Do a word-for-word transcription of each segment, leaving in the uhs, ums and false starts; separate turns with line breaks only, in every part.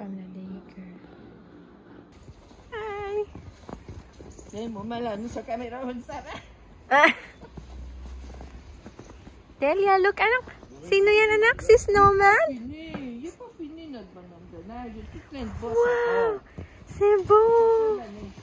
from the daycare. Hi!
Hey, mo malano sa camera mo, Sarah.
Ah. Delia, look, anak. Sino yan, anak? Si Snowman?
Fini. Yung pa fini na ba nang gana? Yung tiklan boss
Wow!
ako.
C'est beau!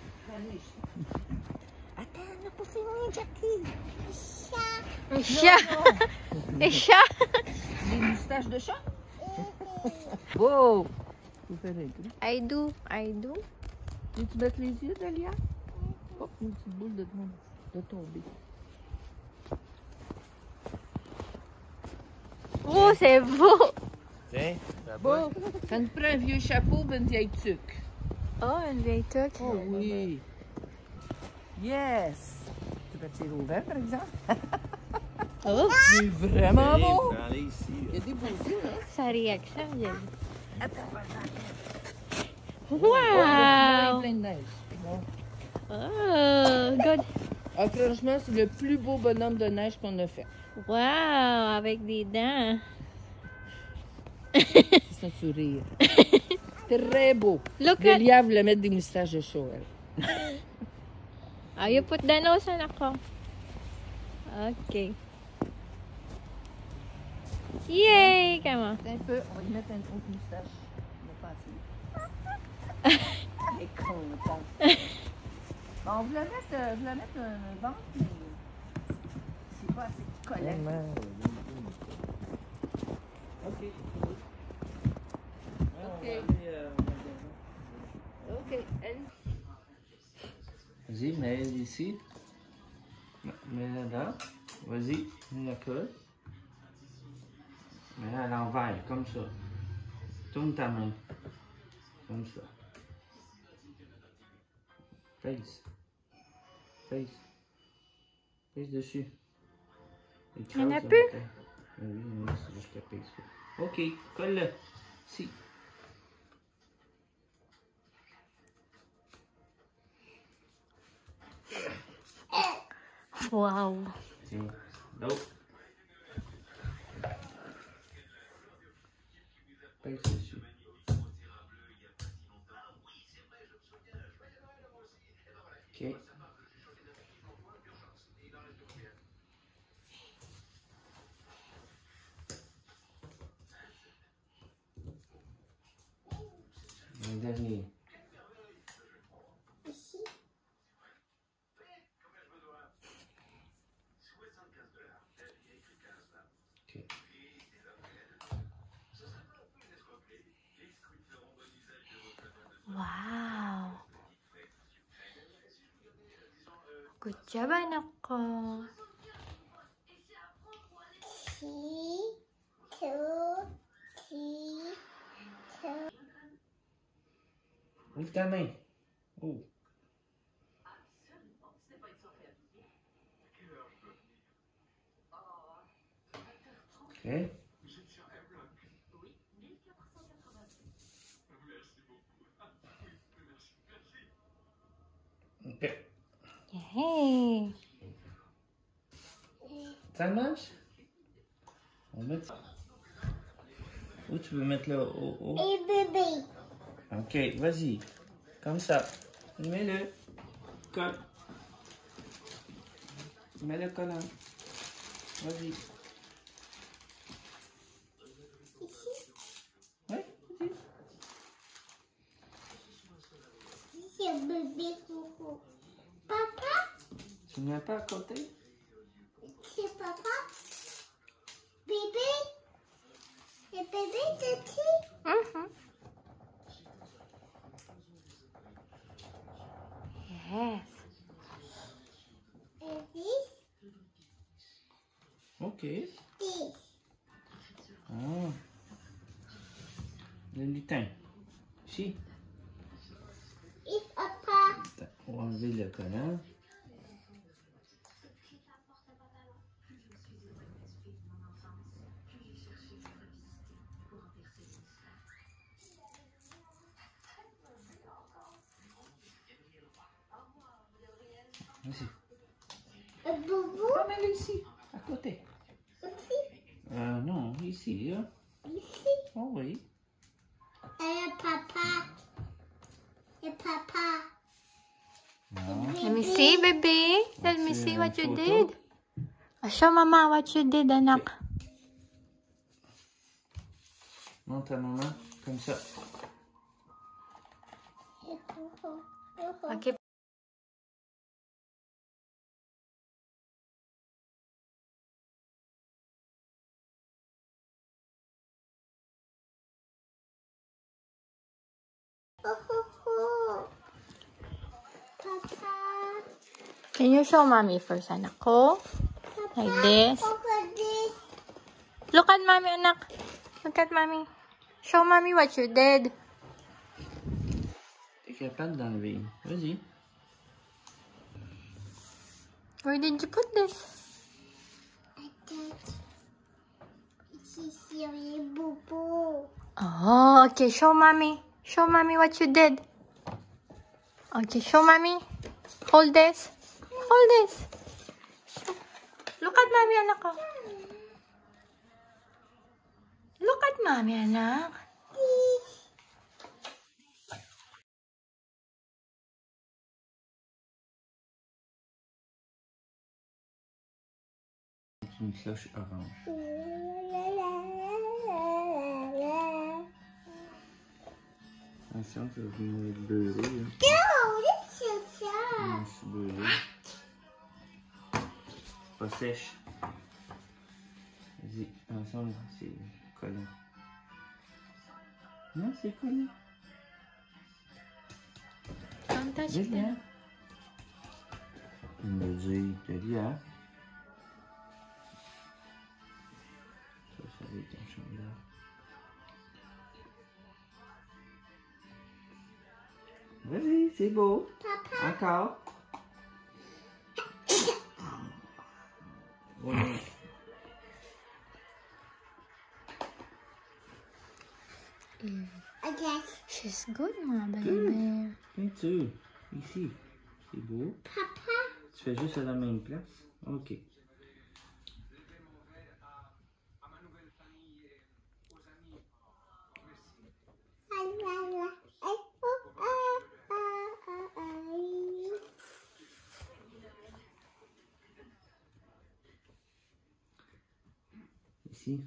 Attends, on n'a pas fini, Jackie.
Chat! Un chat! Un chat!
Des moustaches de chat? Wow!
I do, I do.
Tu te mets les yeux, Delia? Hop, une petite boule de, de tomber.
Oh, c'est beau!
Tiens, ça
Bon, ça nous prend un vieux chapeau et une vieille tuque.
Oh, une vieille tuque.
Oh oui. Yes. Tu peux tirer au vent, par exemple?
Oh!
C'est vraiment beau.
Prends-les ici.
Il y a des beaux yeux, hein?
Sa réaction, Delia.
Attends,
Wow!
plein de neige. Bon.
Oh, good.
Ah, franchement, c'est le plus beau bonhomme de neige qu'on a fait.
Wow, avec des dents.
C'est son sourire. Très beau.
Look at...
Delia voulait mettre des moustaches de chaud, elle.
Ah, you put the nose on ako. Okay. Yay! Come on.
Un peu, on va y mettre une autre moustache. On va passer. Elle est contente. Bon, on voulait mettre, euh, voulait mettre un ventre, mais c'est pas assez collant. Ok. Ok. Ok. Elle...
Vas-y, mets-la ici. Mets-la là. Vas-y, une colle. Mets-la à l'envers, comme ça. Tourne ta main. Comme ça. Pèse. Pèse. Pèse dessus.
Il y en a
Écrase
plus?
le matin. Oui, oui, c'est juste qu'elle pèse pas. Ok, colle-le. Ici.
Wow.
Tiens, l'autre. Pèse dessus. Ok. Le dernier.
Ici.
Ok.
Wow. Good job, anak ko.
Three, two, three, two.
Ouvre ta main. Oh. Ok. Ok.
Yay.
Ça marche? On met ça. Où tu veux mettre le haut? haut?
Et bébé.
Ok, vas-y. Comme ça. Mets-le. Colle. Mets-le collant. Vas-y.
Ici.
Oui, vas-y.
C'est bébé coco. Papa.
Tu ne viens pas à côté?
C'est papa. Bébé. Le bébé de qui?
Mm-hmm. Yes.
Et this.
Ok.
This.
Ah. Le lutin. Ici.
Et papa.
On va enlever le collant. Vas-y.
Boubou.
Ah, mets-le ici, à côté.
Ici.
Euh, non, ici, là.
Ici.
Oh oui.
Et papa.
Let me see, baby. Let me
C'est
see what you
une
did.
photo.
Oh, show Mama what you did, anak.
Montre à maman, comme ça.
Okay.
Papa.
Can you show Mommy first, anak ko? Like this.
Look at this.
Look at Mommy, anak. Look at Mommy. Show Mommy what you did.
T'es capable d'enlever. Vas-y.
Where did you put this?
I thought it's a boo boo.
Oh, okay. Show Mommy. Show Mommy what you did. Okay, show Mommy. Hold this. Hold this. Look at Mommy, anak ko. Look at Mommy, anak.
C'est une cloche orange. Attention, ça va venir beurrer. Hein.
No, this is sad.
Non, je suis beurré. Pas sèche. Vas-y, attention, là, c'est collant. Non, c'est collant.
Don't touch
Delia.
them.
Il me dit, Delia. Ça, ça va être un chandail. Vas-y, c'est beau.
Papa.
Encore. Ouais.
I guess.
She's good, ma baby.
Peinture. Ici. C'est beau.
Papa.
Tu fais juste à la même place. Ok. Ici.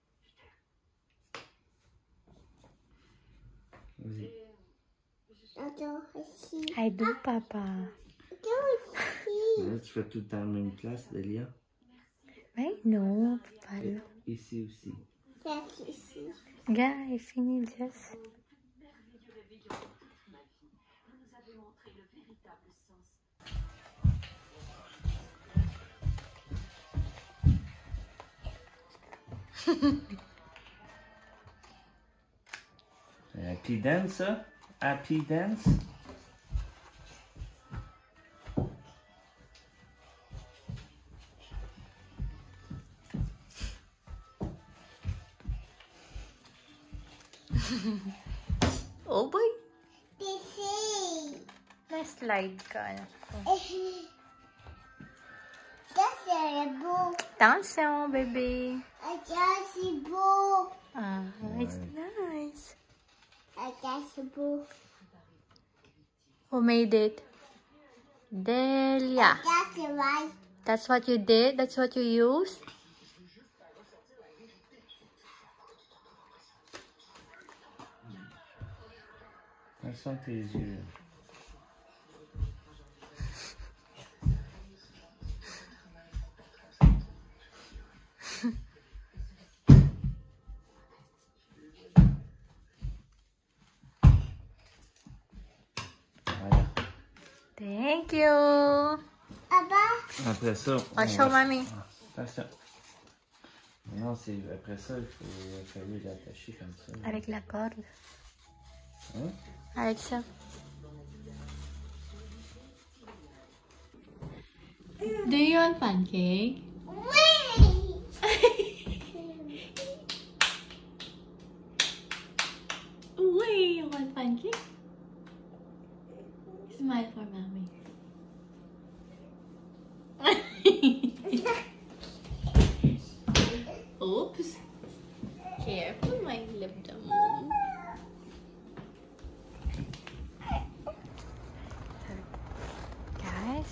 Vas-y.
I do, Papa.
Là, tu fais tout dans la même place, Delia.
Right? No, Papa.
Et ici aussi.
Yeah, I finished just.
Happy dance, ça? Happy dance?
Oh boy.
This is.
Nice slide ka, anak ko.
That's a book.
Attention, baby.
I just a book.
Ah, it's nice.
I just a book.
Who made it? Delia.
That's right.
That's what you did? That's what you used?
Attention tes yeux. Voilà.
Thank you.
Papa.
Après ça,
Oh,
on
show
va-
mommy.
Ah, attention. Non, c'est après ça, il faut il fallait l'attacher comme ça.
Avec la corde.
Hein?
Avec ça. Do you want pancake?
Wait.
Wait, you want pancake? Smile for mommy. Oops. Careful, my lip dum. Guys,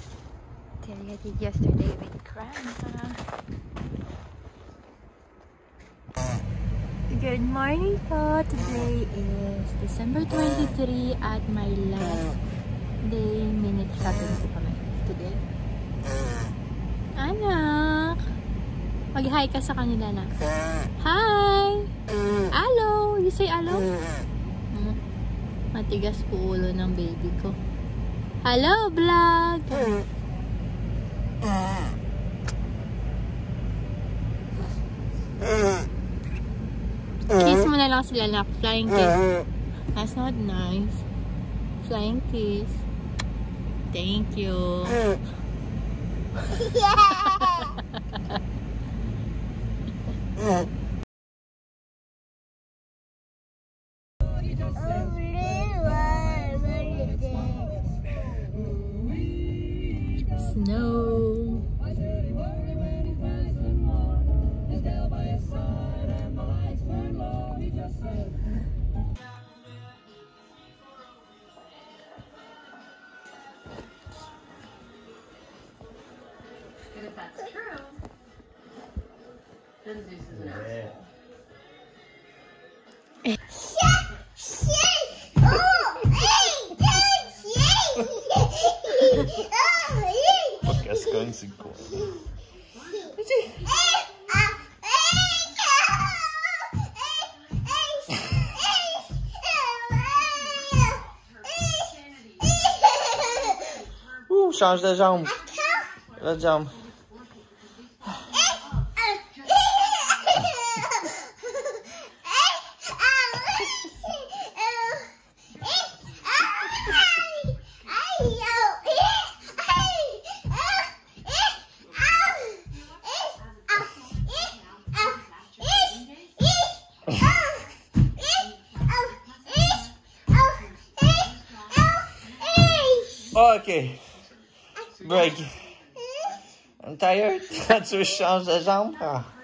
I did yesterday with Grandma. Good morning po! Today is December twenty-three at my last day minute shopping po kami today. Anak! Mag-hi ka sa kanila na. Hi! Hello! You say hello? Hmm. Matigas po ulo ng baby ko. Hello, vlog! Kiss mo na lang sila na. Flying kiss. That's not nice. Flying kiss. Thank you. Snow.
If that's true, then Zeus is an asshole.
Podcast going to go. Ouh, change de jambe. La jambe. Okay. Break. I'm tired. Tu changes de jambe.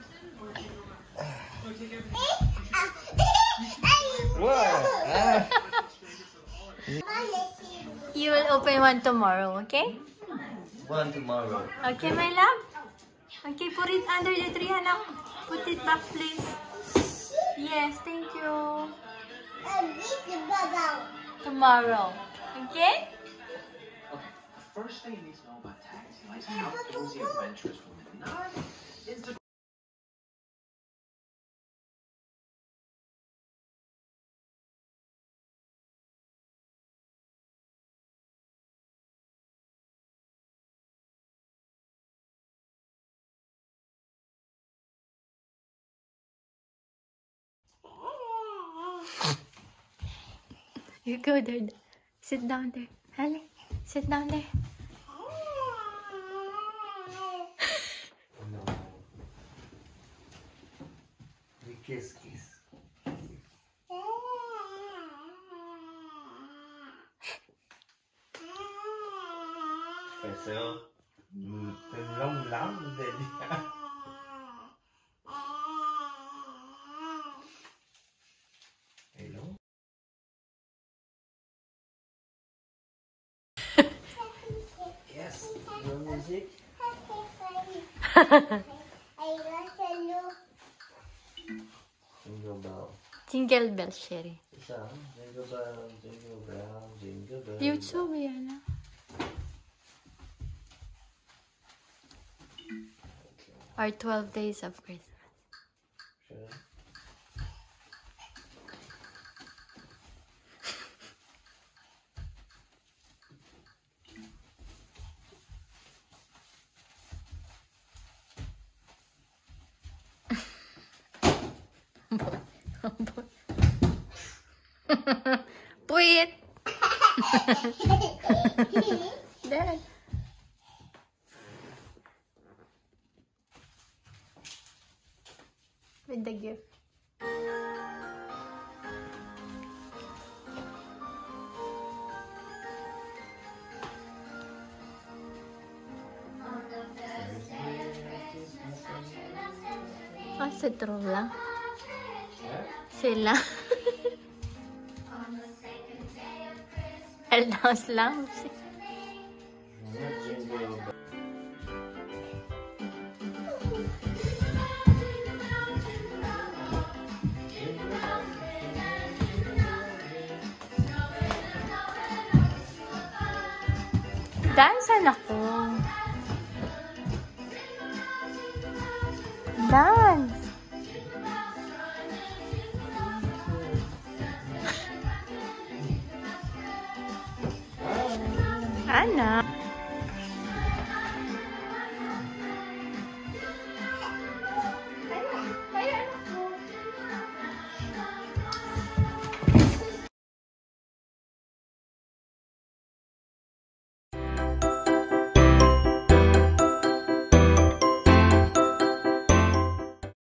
What?
You will open one tomorrow, okay?
One tomorrow.
Okay, my love? Okay, put it under the tree, anak. Put it back, please. Yes, thank you. Tomorrow. Okay?
First thing you need to know about taxi lights and outdoorsy adventures from the north is the
You go there. Sit down there. Honey, sit down there.
No. We kiss, kiss. Fais ça. T'as une longue langue, Delia. Hello? Yes, your music. Jingle bell.
Jingle bell, Sherry.
Isa, jingle bell, jingle bell, jingle bell.
YouTube yan, ah. Our twelve days of Christmas.
Sure.
Puit! Dad. With the gift. Ah, sa true lang. Sila. Eldaos lang.
Jingle bell.
Dance, anak ko. Dance. Anak.